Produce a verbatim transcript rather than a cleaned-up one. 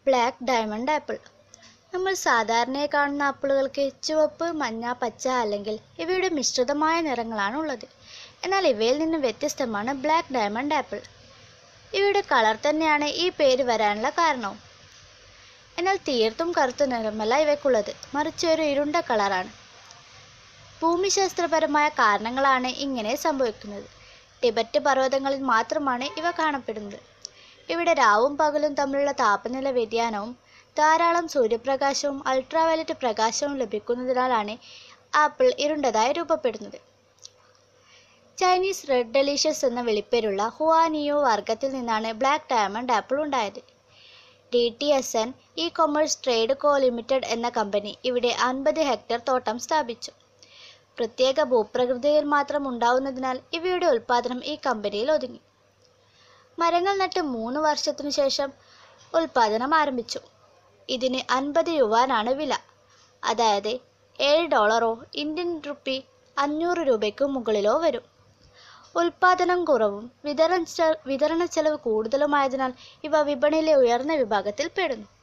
Black diamond apple. നമ്മൾ സാധാരണയായി കാണുന്ന ആപ്പിളുകൾക്ക് ചുവപ്പ്, മഞ്ഞ, പച്ച അല്ലെങ്കിൽ ഇവയുടെ മിശ്രിതമായ നിറങ്ങളാണ് ഉള്ളത്. എന്നാൽ ഇവയിൽ നിന്ന് വ്യത്യസ്തമാണ് ബ്ലാക്ക് ഡയമണ്ട് ആപ്പിൾ. ഇവയുടെ കളർ തന്നെയാണ് ഈ പേര് വരാനുള്ള കാരണവും. എന്നാൽ തീർത്തും കറുത്ത നിറമല്ല ഇവയ്ക്കുള്ളത്, മറിച്ച് ഒരു ഇരുണ്ട കളറാണ്. ഭൂമിശാസ്ത്രപരമായ കാരണങ്ങളാണ് ഇങ്ങനെ സംഭവിക്കുന്നത്. ടിബറ്റ് പർവ്വതങ്ങളിൽ മാത്രമാണ് ഇവ കാണപ്പെടുന്നത്. ഇവിടെ രാവും പകലും തമ്മിലുള്ള താപനില വ്യതിയാനവും ധാരാളം സൂര്യപ്രകാശവും അൾട്രാവയലറ്റ് പ്രകാശവും ലഭിക്കുന്നതിനാലാണ് ആപ്പിൾ ഇരുണ്ടതായി രൂപപ്പെടുന്നത്. ചൈനീസ് റെഡ് ഡെലീഷ്യസ് എന്ന വിളിപ്പേരുള്ള ഹുവാനിയോ വർഗത്തിൽ നിന്നാണ് ബ്ലാക്ക് ഡയമണ്ട് ആപ്പിൾ ഉണ്ടായത്. D T S N E commerce trade co limited എന്ന കമ്പനി ഇവിടെ അൻപത് ഹെക്ടർ തോട്ടം സ്ഥാപിച്ചു. പ്രത്യേക ഭൂപ്രകൃതിയിൽ മാത്രം ഉണ്ടാവുന്നതിനാൽ ഇവയുടെ ഉൽപ്പാദനം ഈ കമ്പനിയിൽ ഒതുങ്ങി. മരങ്ങൾ നട്ട് മൂന്ന് വർഷത്തിനു ശേഷം ഉൽപ്പാദനം ആരംഭിച്ചു. ഇതിന് അൻപത് യുവാനാണ് വില, അതായത് ഏഴ് ഡോളറോ ഇന്ത്യൻ റുപ്പി അഞ്ഞൂറ് രൂപയ്ക്കു മുകളിലോ വരും. ഉൽപ്പാദനം കുറവും വിതരണ വിതരണ ചെലവ് കൂടുതലുമായതിനാൽ ഇവ വിപണിയിലെ ഉയർന്ന വിഭാഗത്തിൽ പെടുന്നു.